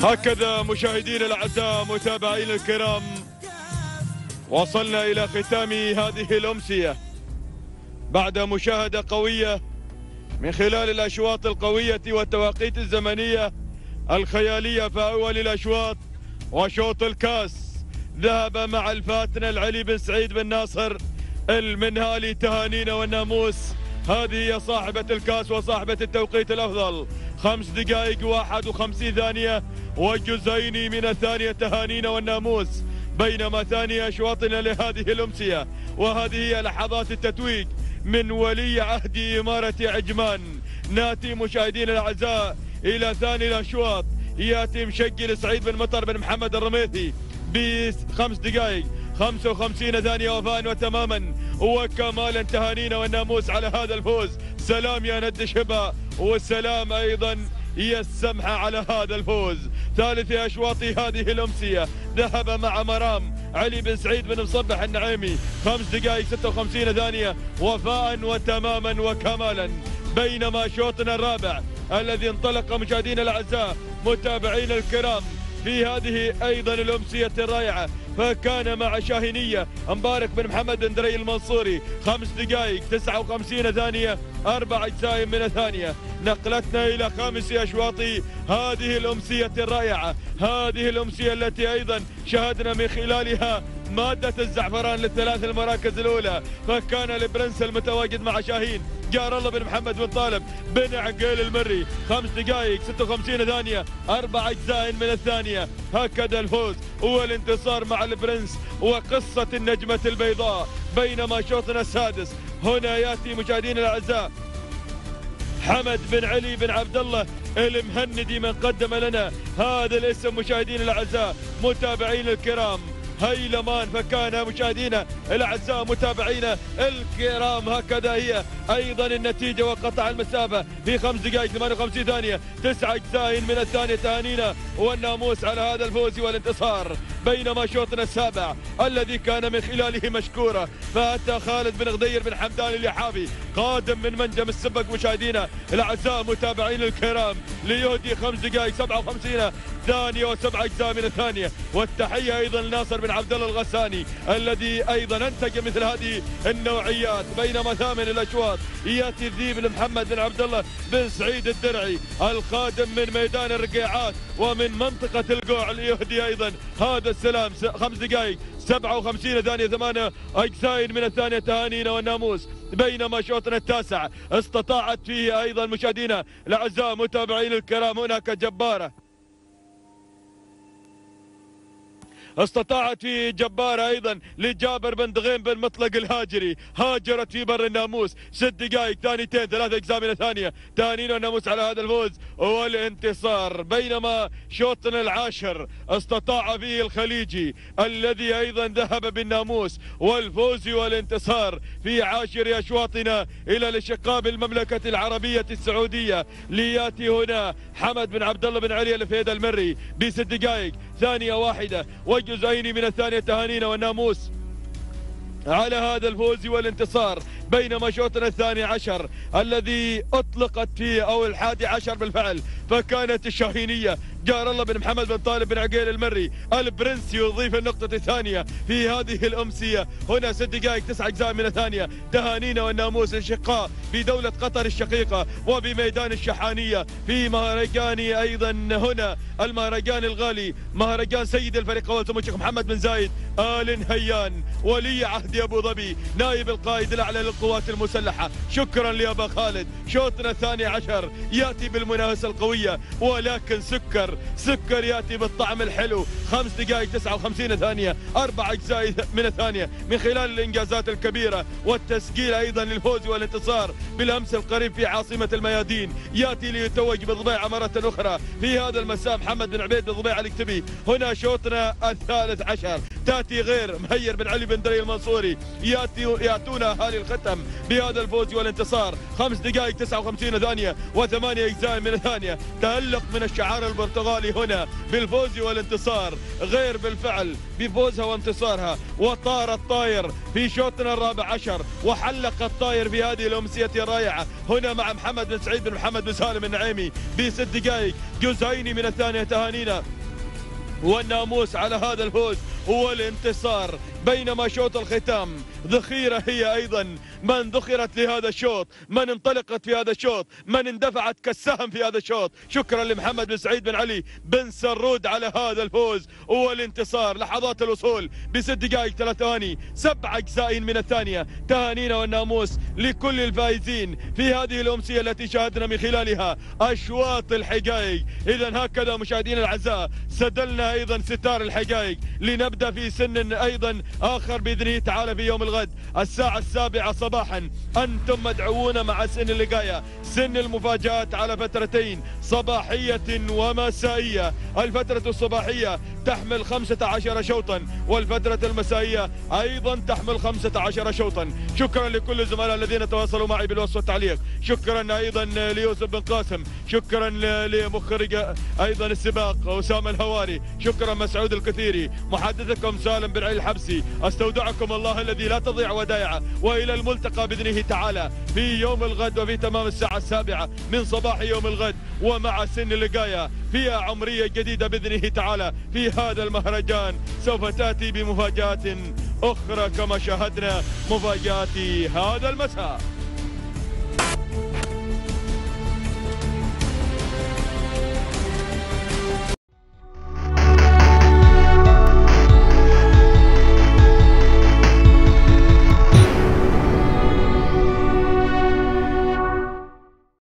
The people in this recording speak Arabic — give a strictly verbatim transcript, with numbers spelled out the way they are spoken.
هكذا مشاهدينا الأعزاء متابعينا الكرام وصلنا إلى ختام هذه الأمسية بعد مشاهدة قوية من خلال الأشواط القوية والتواقيت الزمنية الخيالية في أول الأشواط. وشوط الكاس ذهب مع الفاتنة العلي بن سعيد بن ناصر المنهالي. تهانينا والناموس، هذه هي صاحبة الكاس وصاحبة التوقيت الأفضل، خمس دقائق واحد وخمسين ثانية وجزئين من الثانية. تهانينا والناموس. بينما ثاني أشواطنا لهذه الأمسية وهذه هي لحظات التتويج من ولي عهد إمارة عجمان. ناتي مشاهدينا الأعزاء إلى ثاني الأشواط، يأتي مشقل سعيد بن مطر بن محمد الرميثي بخمس دقائق خمسة وخمسين ثانية وفاء وتماما وكمالا. تهانينا والناموس على هذا الفوز. سلام يا ند شبا، والسلام أيضا هي السمحة على هذا الفوز. ثالث أشواط هذه الأمسية ذهب مع مرام علي بن سعيد بن مصبح النعيمي خمس دقائق ستة وخمسين ثانية وفاء وتماما وكمالا. بينما شوطنا الرابع الذي انطلق مشاهدينا الأعزاء متابعينا الكرام في هذه أيضا الأمسية الرائعة فكان مع شاهينية مبارك بن محمد بن دري المنصوري خمس دقائق تسعة وخمسين ثانية أربع أجزاء من الثانية. نقلتنا إلى خامس أشواط هذه الأمسية الرائعة، هذه الأمسية التي أيضا شاهدنا من خلالها مادة الزعفران للثلاث المراكز الأولى. فكان البرنس المتواجد مع شاهين جار الله بن محمد بن طالب بن عقيل المري خمس دقائق ستة وخمسين ثانية أربع أجزاء من الثانية. هكذا الفوز والانتصار مع البرنس وقصة النجمة البيضاء. بينما شوطنا السادس هنا يأتي مشاهدينا الأعزاء حمد بن علي بن عبد الله المهندي من قدم لنا هذا الاسم مشاهدينا الأعزاء متابعين الكرام هيلمان. فكان مشاهدينا الأعزاء متابعينا الكرام هكذا هي أيضا النتيجة وقطع المسافة في خمس دقائق ثمانية وخمسين ثانية تسع أجزاء من الثانية. تهانينا والناموس على هذا الفوز والانتصار. بينما شوطنا السابع الذي كان من خلاله مشكورة فأتى خالد بن غدير بن حمدان اليحافي قادم من منجم السبق مشاهدينا الأعزاء متابعين الكرام ليهدي خمس دقائق سبعة وخمسين ثانية وسبع أجزاء من الثانية. والتحية أيضا لناصر بن عبد الله الغساني الذي أيضا أنتج مثل هذه النوعيات. بينما ثامن الأشواط يأتي الذيب لمحمد بن عبد الله بن سعيد الدرعي القادم من ميدان الرقيعات ومن منطقة القوع ليهدي أيضا هذا السلام خمس دقائق سبعة وخمسين ثانية ثمانية أجزاء من الثانية. تهانينا والناموس. بينما شوطنا التاسع استطاعت فيه أيضا مشاهدينا الأعزاء متابعين الكرام هناك جبارة استطاعت في جبارة أيضا لجابر بن دغيم بن مطلق الهاجري هاجرت في بر الناموس ست دقائق ثانيتين ثلاثة أجزاء من الثانية. تهانينا والناموس على هذا الفوز والانتصار. بينما شوطنا العاشر استطاع فيه الخليجي الذي أيضا ذهب بالناموس والفوز والانتصار في عاشر أشواطنا إلى الاشقاء بالمملكة العربية السعودية لياتي هنا حمد بن عبد الله بن علي الفيد المري بست دقائق ثانية واحدة وجزئين من الثانية. تهانينا والناموس على هذا الفوز والانتصار. بينما شوطنا الثاني عشر الذي أطلقت فيه أو الحادي عشر بالفعل فكانت الشاهينية جار الله بن محمد بن طالب بن عقيل المري البرنس يضيف النقطة الثانية في هذه الأمسية. هنا ست دقائق تسع أجزاء من الثانية. تهانينا والناموس الشقاء في دولة قطر الشقيقة وبميدان الشحانية في مهرجان أيضا هنا المهرجان الغالي مهرجان سيد الفريق والتم الشيخ محمد بن زايد آل نهيان ولي عهد أبو ظبي نائب القائد الأعلى للقوات المسلحة. شكرا لأبا خالد. شوطنا الثاني عشر يأتي بالمنافسة القوية ولكن سكر سكر يأتي بالطعم الحلو. خمس دقائق تسعة وخمسين ثانية أربع أجزاء من الثانية من خلال الإنجازات الكبيرة والتسجيل أيضا للفوز والانتصار بالأمس القريب في عاصمة الميادين. يأتي ليتوج بالضبيعة مرة أخرى في هذا المساء محمد بن عبيد بالضبيعة الاكتبي. هنا شوطنا الثالث عشر تأتي غير مهير بن علي بن دري المنصوري يأتي يأتون أهالي الختم بهذا الفوز والانتصار. خمس دقائق تسعة وخمسين ثانية وثمانية أجزاء من الثانية. تألق من الشعار البرتغالي هنا بالفوز والانتصار غير بالفعل بفوزها وانتصارها. وطار الطاير في شوطنا الرابع عشر وحلق الطاير في هذه الأمسية الرائعة هنا مع محمد بن سعيد بن محمد بن سالم النعيمي بست دقائق جزئين من الثانية. تهانينا والناموس على هذا الفوز والانتصار. بينما شوط الختام ذخيرة هي أيضا من ذخرت لهذا الشوط، من انطلقت في هذا الشوط، من اندفعت كالسهم في هذا الشوط. شكرا لمحمد بن سعيد بن علي بن سرود على هذا الفوز والانتصار. لحظات الوصول بست دقائق ثلاث ثواني سبع أجزاء من الثانية. تهانينا والناموس لكل الفائزين في هذه الأمسية التي شاهدنا من خلالها أشواط الحقائق. إذا هكذا مشاهدينا الأعزاء سدلنا أيضا ستار الحقائق، لنبدأ في سن أيضا آخر بإذنه تعالى في يوم الغد الساعة السابعة صباحا. أنتم مدعوون مع سن اللقاية، سن المفاجآت على فترتين صباحية ومسائية. الفترة الصباحية تحمل خمسة عشر شوطا، والفترة المسائية أيضا تحمل خمسة عشر شوطا. شكرا لكل الزملاء الذين تواصلوا معي بالوصف والتعليق. شكرا أيضا ليوسف بن قاسم، شكرا لمخرج أيضا السباق أسامة الهواري، شكرا مسعود الكثيري، محدثكم سالم بن علي الحبسي. استودعكم الله الذي لا تضيع ودائعه، وإلى الملتقى بإذنه تعالى في يوم الغد وفي تمام الساعة السابعة من صباح يوم الغد، ومع سن اللقاية فيها عمرية جديدة بإذنه تعالى في هذا المهرجان. سوف تأتي بمفاجآت أخرى كما شاهدنا مفاجآت هذا المساء.